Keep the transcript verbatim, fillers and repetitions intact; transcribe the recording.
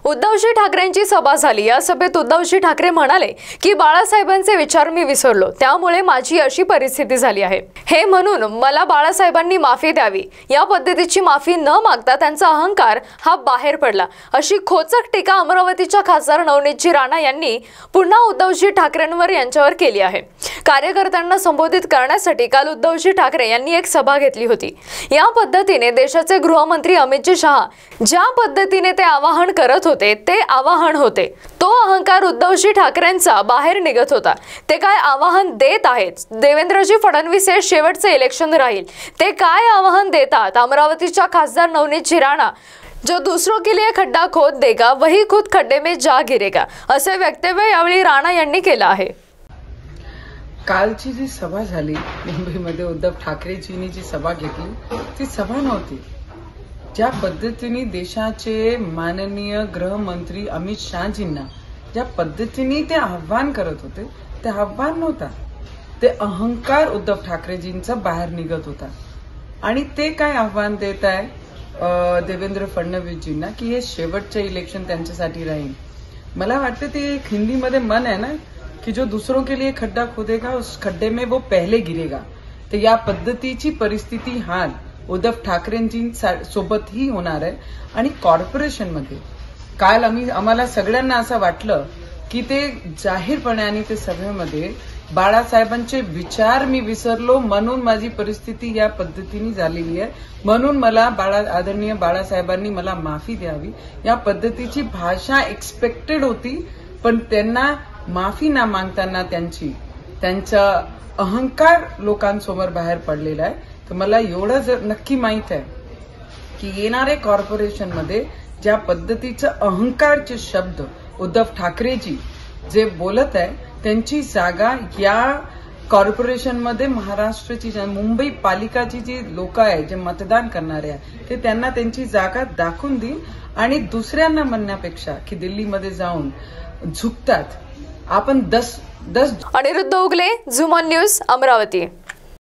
उद्धवजी ठाकरेंची सभा झाली। या सभेत उद्धवजी ठाकरे म्हणाले की बाळासाहेबांचे विचार मी विसरलो, त्यामुळे माझी अशी परिस्थिती झाली आहे। हे म्हणून मला बाळासाहेबांनी माफी द्यावी। या पद्धतीची माफी न मागता त्यांचा अहंकार हा बाहेर पडला, अशी खोचक टीका अमरावतीच्या खासदार नवनीतजी राणा यांनी पुन्हा उद्धवजी ठाकरेंवर यांच्यावर केली आहे। कार्यकर्त्यांना संबोधित करण्यासाठी काल उद्धवजी ठाकरे यांनी एक सभा घेतली होती। या पद्धतीने देशाचे गृहमंत्री अमितजी शहा ज्या पद्धतीने ते आवाहन करत होते ते आवाहन होते, तो अहंकार उद्धवजी ठाकरेंचा बाहेर निघत होता। ते काय आवाहन देत आहेत? देवेंद्रजी फडणवीस हे शेवटचे इलेक्शन राहील, ते काय आवाहन देतात? अमरावतीच्या खासदार नवनीतजी राणा, जो दूसरों के लिए खड्डा खोद देगा वही खुद खड्डे में जा गिरेगा, असे वक्तव्य यावेळी राणा यांनी केलं आहे। कालची जी सभा झाली मुंबईमध्ये, उद्धव ठाकरेजींनी जी सभा घेतली ती सभा नव्हती। ज्या पद्धतीने देशाचे माननीय गृहमंत्री अमित शहाजींना ज्या पद्धतीने ते आव्हान करत होते, ते आव्हान नव्हता, ते अहंकार उद्धव ठाकरेजींचा बाहेर निघत होता। आणि ते काय आव्हान देत आहे देवेंद्र फडणवीसजींना की हे शेवटचे इलेक्शन त्यांच्यासाठी राहील। मला वाटतं ते एक हिंदीमध्ये मन आहे ना कि जो दूसरों के लिए खड्डा खोदेगा उस खड्डे में वो पहले गिरेगा। तर या पद्धतीची परिस्थिती हाल उद्धव ठाकरेंजी सोबत ही होणार आहे। आणि कॉर्पोरेशन मध्ये काल आम्ही आम्हाला सगळ्यांना असं वाटलं की ते जाहीरपणे आणि ते सभेमध्ये बाळासाहेबांचे विचार मी विसरलो म्हणून माझी परिस्थिती या पद्धतीने झालेली आहे, म्हणून मला बाळा आदरणीय बाळासाहेबांनी मला माफी द्यावी, या पद्धतीची भाषा एक्सपेक्टेड होती। पण त्यांना माफी न मागताना त्यांची त्यांचा अहंकार लोकांसमोर बाहेर पडलेला आहे। तर मला एवढं जर नक्की माहित आहे की येणारे कॉर्पोरेशन मध्ये ज्या पद्धतीचं अहंकारचे शब्द उद्धव ठाकरेजी जे बोलत आहे, त्यांची जागा या कॉर्पोरेशन मध्ये महाराष्ट्राची मुंबई पालिकाची जी लोक आहे, जे मतदान करणारे आहे, ते त्यांना त्यांची जागा दाखवून देईल। आणि दुसऱ्यांना म्हणण्यापेक्षा की दिल्लीमध्ये जाऊन झुकतात, आपण दस दस Anirudh Ugle, zoom on news, Amravati.